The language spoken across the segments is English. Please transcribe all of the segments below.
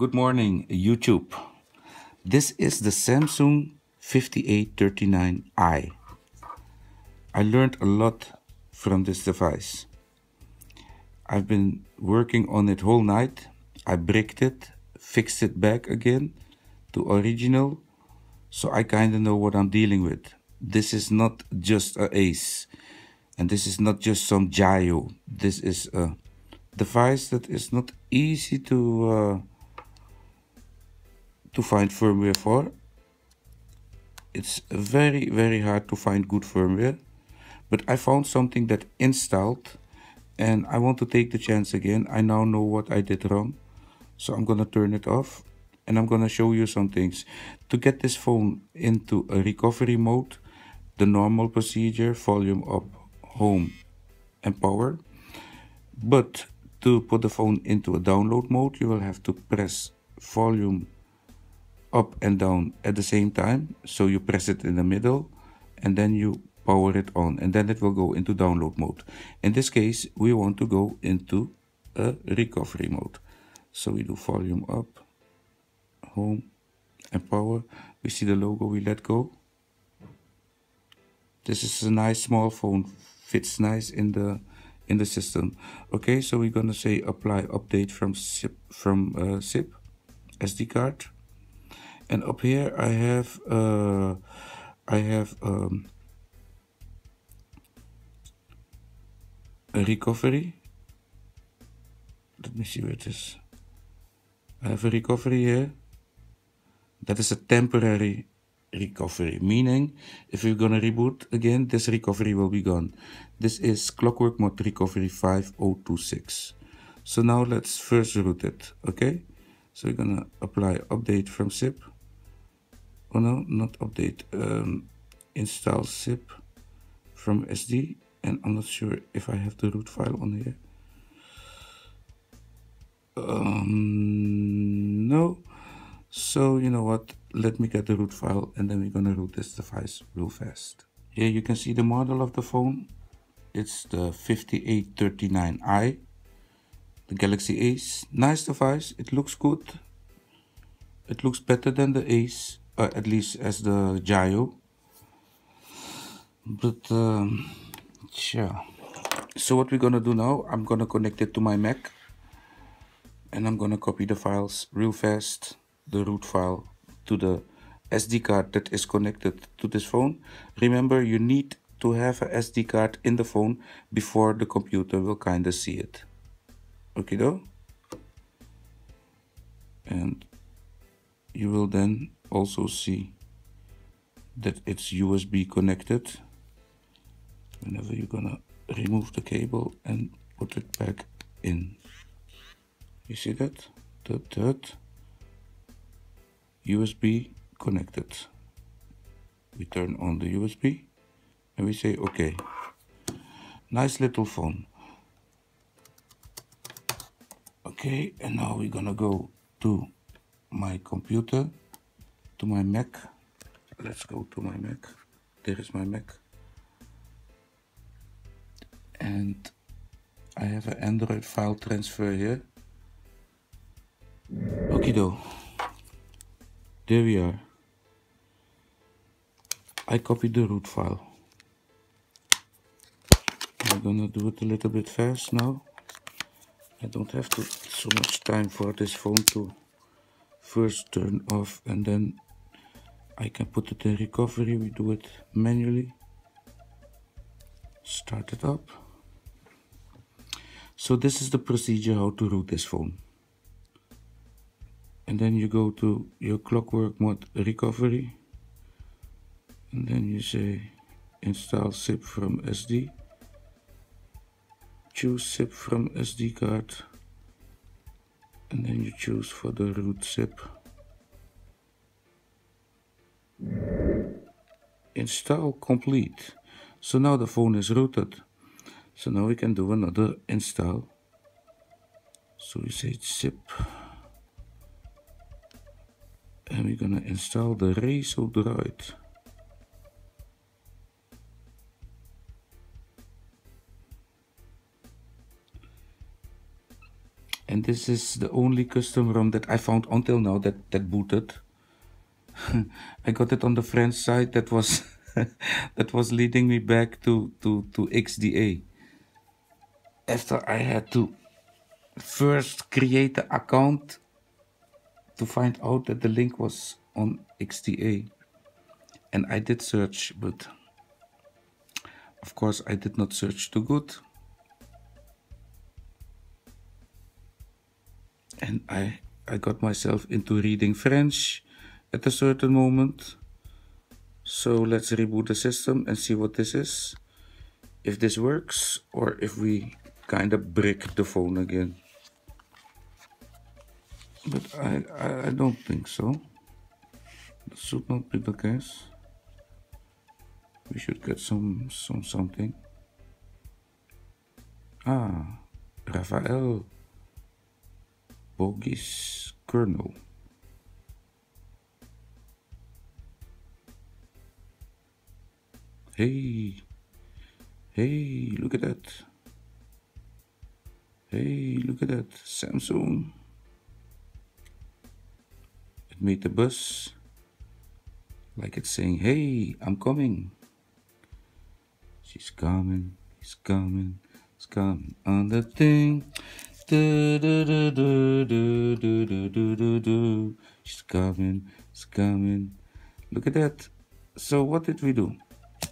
Good morning, YouTube. This is the Samsung 5839i. I learned a lot from this device. I've been working on it whole night. I bricked it, fixed it back again to original, so I kinda know what I'm dealing with. This is not just a Ace, and this is not just some Jaio. This is a device that is not easy to find firmware for. It's very hard to find good firmware, but I found something that installed, and I want to take the chance again. I now know what I did wrong, so I'm gonna turn it off and I'm gonna show you some things. To get this phone into a recovery mode, the normal procedure: volume up, home and power. But to put the phone into a download mode, you will have to press volume up and down at the same time. So you press it in the middle and then you power it on, and then it will go into download mode. In this case, we want to go into a recovery mode. So we do volume up, home and power. We see the logo, we let go. This is a nice small phone, fits nice in the system. Okay, so we're gonna say apply update from SIP SD card. And up here I have a recovery. Let me see where it is. I have a recovery here. That is a temporary recovery, meaning if you're gonna reboot again, this recovery will be gone. This is Clockwork Mod Recovery 5026. So now let's first root it, okay? So we're gonna apply update from SIP. Oh no, not update. Install SIP from SD, and I'm not sure if I have the root file on here. No. So you know what? Let me get the root file, and then we're gonna root this device real fast. Here you can see the model of the phone. It's the 5839i, the Galaxy Ace. Nice device. It looks good. It looks better than the Ace, at least as the Jaio. But yeah. So what we're gonna do now, I'm gonna connect it to my Mac, and I'm gonna copy the files real fast, the root file to the SD card that is connected to this phone. Remember, you need to have a SD card in the phone before the computer will kinda see it. Okay though? And you will then also see that it's USB connected whenever you're gonna remove the cable and put it back in. You see that? That USB connected. We turn on the USB and we say okay. Nice little phone. Okay, and now we're gonna go to my computer, to my Mac. Let's go to my Mac. There is my Mac. And I have an Android file transfer here. Okay though. There we are. I copied the root file. I'm gonna do it a little bit fast now. I don't have so much time for this phone to first turn off, and then I can put it in recovery. We do it manually. Start it up. So this is the procedure how to root this phone. And then you go to your Clockwork Mod Recovery, and then you say install SIP from SD. Choose SIP from SD card, and then you choose for the root SIP. Install complete. So now the phone is rooted. So now we can do another install. So we say SIP, and we're gonna install the Razo Droid. And this is the only custom ROM that I found until now that booted. I got it on the French side that was that was leading me back to XDA. After I had to first create the account to find out that the link was on XDA. And I did search, but of course I did not search too good. And I got myself into reading French at a certain moment. So let's reboot the system and see what this is. If this works or if we kind of brick the phone again. But I don't think so. That should not be the case. We should get something. Ah, Rafael Bogis kernel. Hey, hey, look at that. Hey, look at that. Samsung. It made the buzz. Like it's saying, hey, I'm coming. She's coming, he's coming, it's coming on the thing. Do, do, do, do, do, do, do, do, do, do. She's coming, it's coming. Look at that. So what did we do?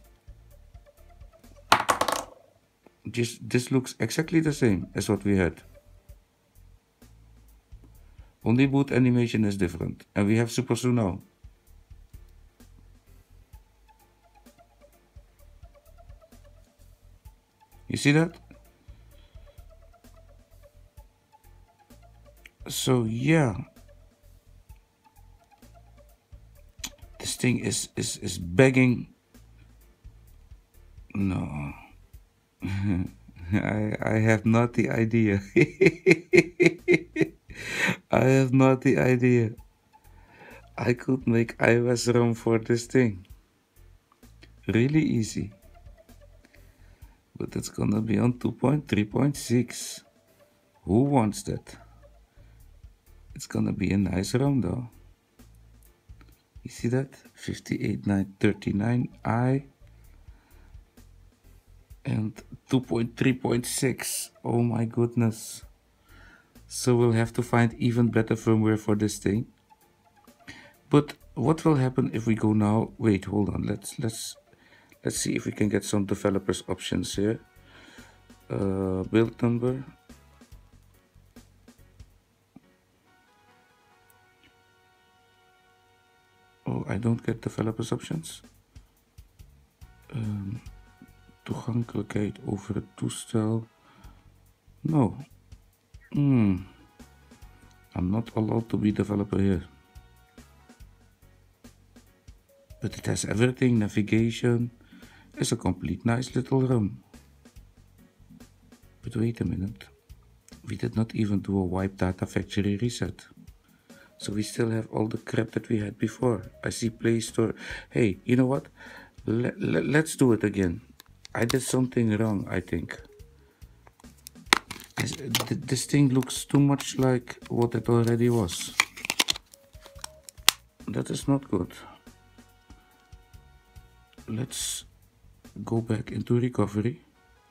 This looks exactly the same as what we had. Only boot animation is different. And we have Super Su now. You see that? So yeah. This thing is begging. No. I have not the idea. I have not the idea. I could make iOS ROM for this thing. Really easy. But it's gonna be on 2.3.6. Who wants that? It's gonna be a nice ROM though. You see that? 58939i and 2.3.6. Oh my goodness. So we'll have to find even better firmware for this thing. But what will happen if we go now? Wait, hold on. Let's see if we can get some developers options here. Build number. Oh, I don't get developers options. Toegankelijkheid over het toestel. No. I'm not allowed to be developer here. But it has everything, navigation. It's a complete nice little ROM. But wait a minute. We did not even do a wipe data factory reset. So we still have all the crap that we had before. I see Play Store. Hey, you know what? Let's do it again. I did something wrong, I think. This thing looks too much like what it already was. That is not good. Let's go back into recovery.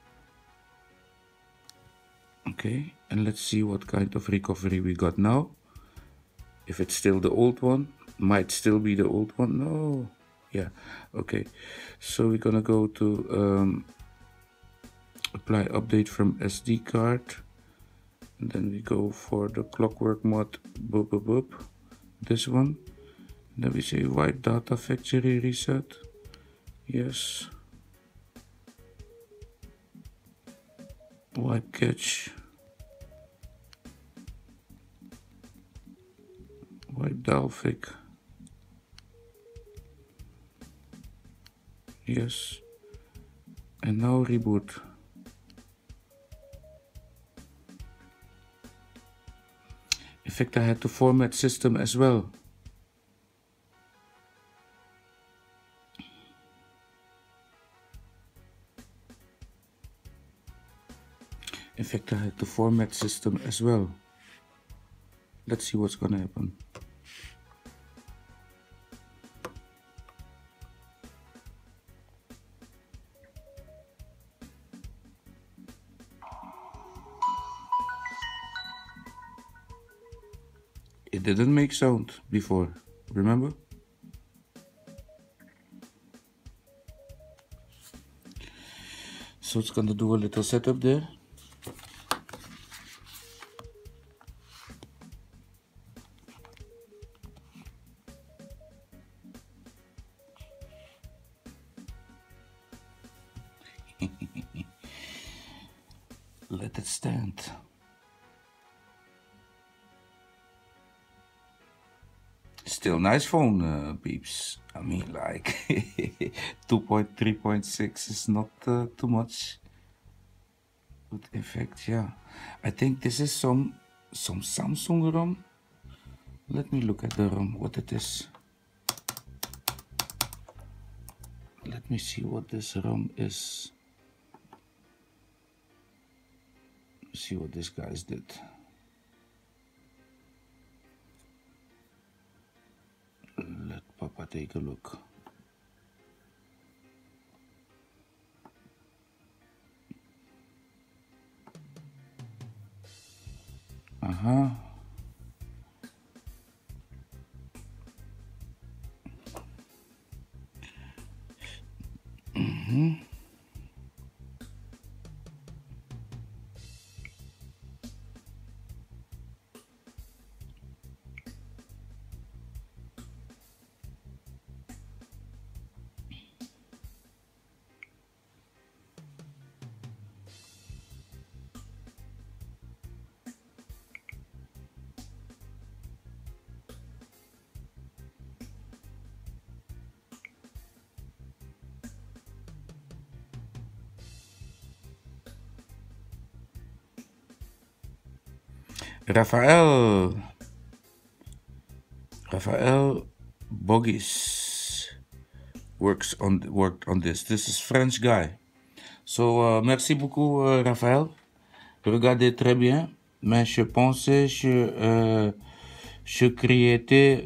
Okay, and let's see what kind of recovery we got now. If it's still the old one, might still be the old one. No, yeah, okay. So we're gonna go to apply update from SD card. And then we go for the clockwork mod, boop, boop, boop. This one. And then we say wipe data factory reset. Yes. Wipe cache. Wipe Dalvik. Yes. And now reboot. In fact, I had to format system as well. In fact, I had to format system as well. Let's see what's gonna happen. It didn't make sound before, remember? So it's gonna do a little setup there. Let it stand. Still nice phone, peeps. I mean, like 2.3.6 is not too much. But in fact, yeah, I think this is some Samsung ROM. Let me look at the ROM, what it is. Let me see what this ROM is. See what these guys did. Let Papa take a look. Uh-huh. Raphael Bogis worked on this. This is French guy. So merci beaucoup Raphaël. Regardez très bien. Mais je pensais je créais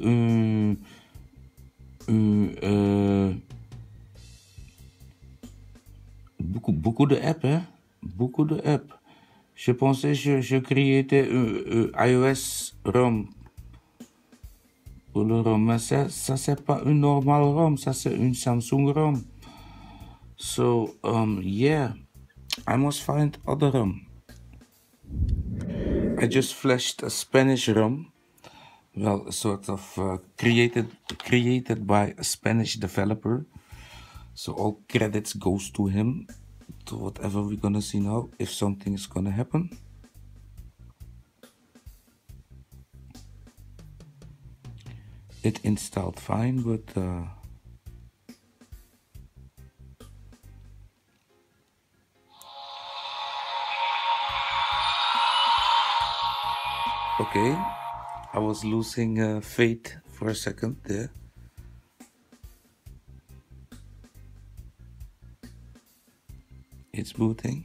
beaucoup de apps, hein? Beaucoup de apps. Je pensais je créais iOS ROM pour le ROM, mais ça c'est pas une normale ROM, ça c'est une Samsung ROM. So yeah, I must find other ROM. I just flashed a Spanish ROM, well, sort of created by a Spanish developer. So all credits goes to him, to whatever we're gonna see now, if something is gonna happen. It installed fine, but okay, I was losing faith for a second there. It's booting.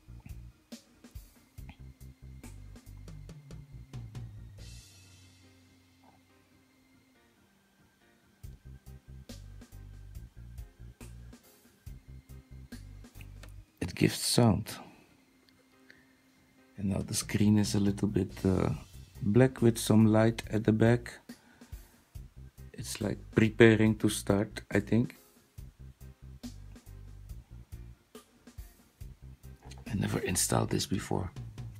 It gives sound. And now the screen is a little bit black with some light at the back. It's like preparing to start, I think. I never installed this before.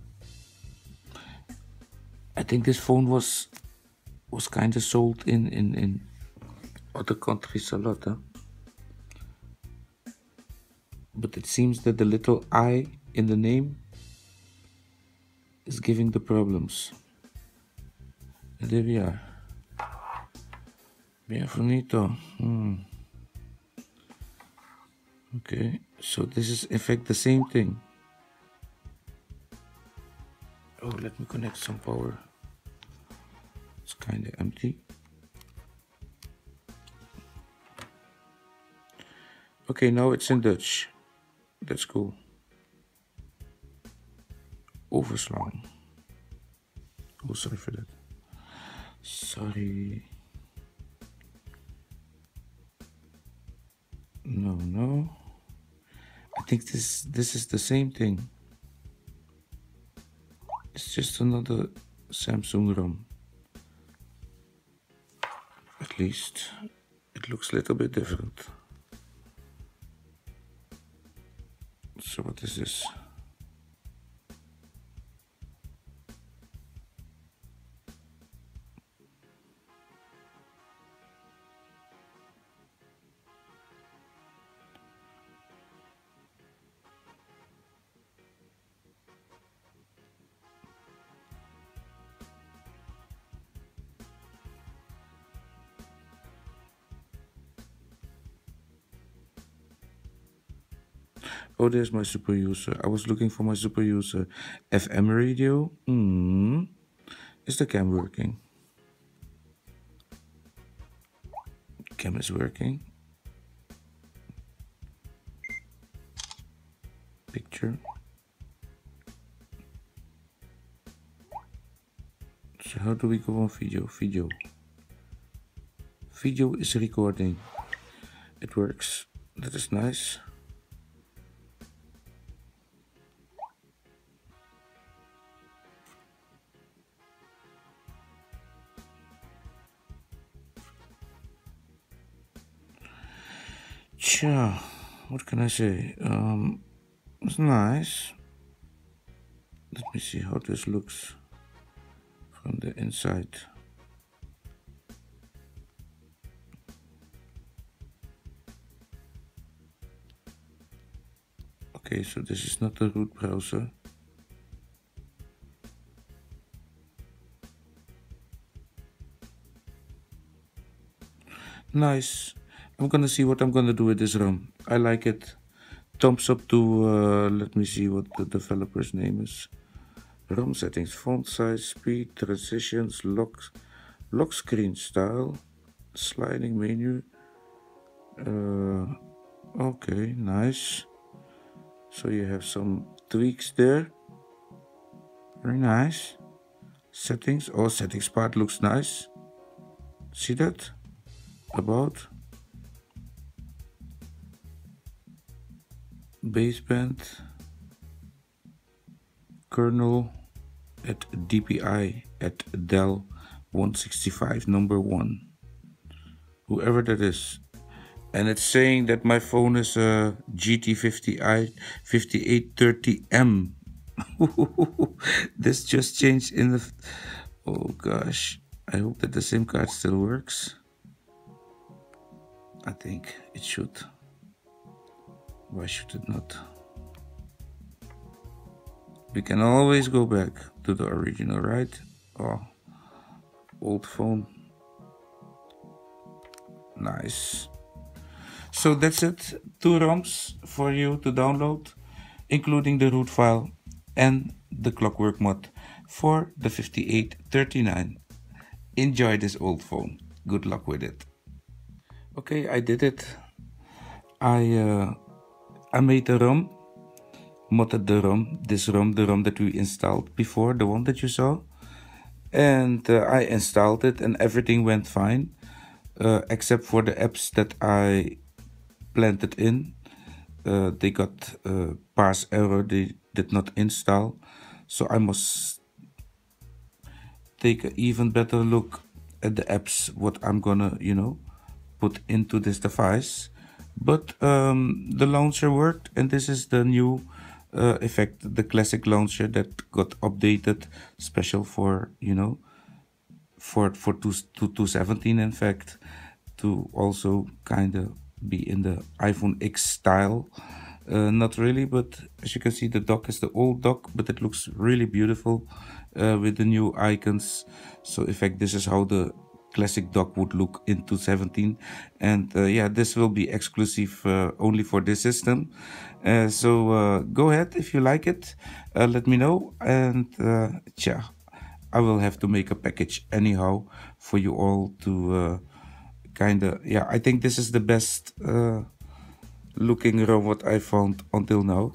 I think this phone was kind of sold in other countries a lot, huh? But it seems that the little I in the name is giving the problems. And there we are. Bienvenido. Okay, so this is in fact the same thing. Oh, let me connect some power. It's kind of empty. Okay, now it's in Dutch. That's cool. Overslaan. Oh, sorry for that. Sorry. No, no. I think this is the same thing. It's just another Samsung ROM. At least it looks a little bit different. So what is this? Oh, there's my super user. I was looking for my super user. FM radio. Is the cam working? Cam is working. Picture. So how do we go on video? Video. Video is recording. It works. That is nice. Tja, what can I say? It's nice. Let me see how this looks from the inside. Okay, so this is not the root browser. Nice. I'm gonna see what I'm gonna do with this ROM. I like it. Thumbs up to, let me see what the developer's name is. ROM settings, font size, speed, transitions, lock screen style, sliding menu. Okay, nice. So you have some tweaks there. Very nice. Settings. Oh, settings part looks nice. See that? About baseband kernel at DPI at Dell 165 number 1. Whoever that is. And it's saying that my phone is a GT50i 5830M. This just changed in the... Oh gosh. I hope that the SIM card still works. I think it should. Why should it not? We can always go back to the original, right? Oh, old phone. Nice. So that's it. 2 ROMs for you to download, including the root file and the Clockwork mod for the 5839. Enjoy this old phone. Good luck with it. Okay, I did it. I made the ROM, modded the ROM, this ROM, the ROM that we installed before, the one that you saw. And I installed it and everything went fine, except for the apps that I planted in. They got parse error, they did not install. So I must take an even better look at the apps, what I'm gonna, put into this device. But the launcher worked, and this is the new effect, the classic launcher that got updated, special for for 217, in fact, to also kind of be in the iPhone X style. Not really, but as you can see, the dock is the old dock, but it looks really beautiful with the new icons. So in fact, this is how the classic dock would look in 217. And yeah, this will be exclusive only for this system. So go ahead if you like it, let me know. And yeah, I will have to make a package anyhow for you all to kind of, yeah, I think this is the best looking ROM what I found until now.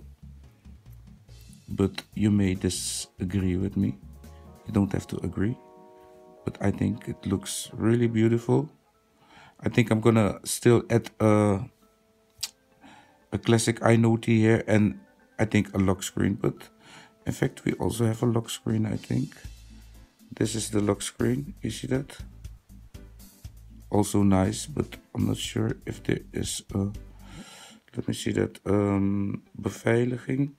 But you may disagree with me. You don't have to agree. but I think it looks really beautiful. I think I'm gonna still add a classic iNote here, and I think a lock screen, but in fact we also have a lock screen. I think this is the lock screen, you see that? Also nice, but I'm not sure if there is a, let me see that, beveiliging.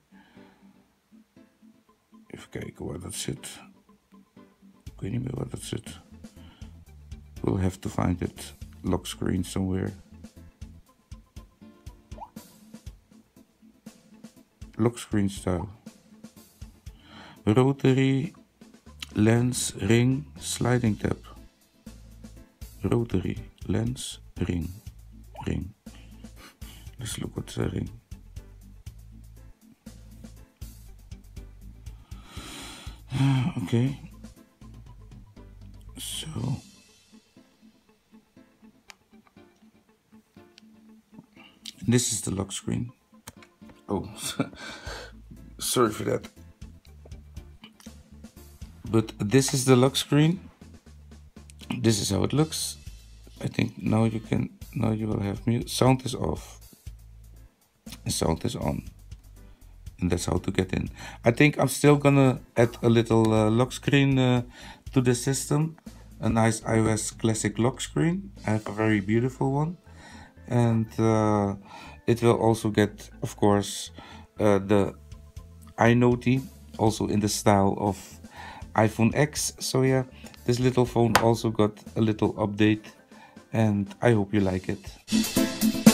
Even kijken waar dat zit. Ik weet niet meer waar dat zit. We'll have to find it. Lock screen somewhere. Lock screen style. Rotary, lens, ring, sliding tab. Rotary, lens, ring, ring. Let's look at the ring. Okay. So this is the lock screen. Oh, sorry for that. But this is the lock screen. This is how it looks. I think now you will have mute. Sound is off. And sound is on. And that's how to get in. I think I'm still gonna add a little lock screen to the system. A nice iOS classic lock screen. I have a very beautiful one. And it will also get, of course, the iNote, also in the style of iPhone X. So yeah, this little phone also got a little update, and I hope you like it.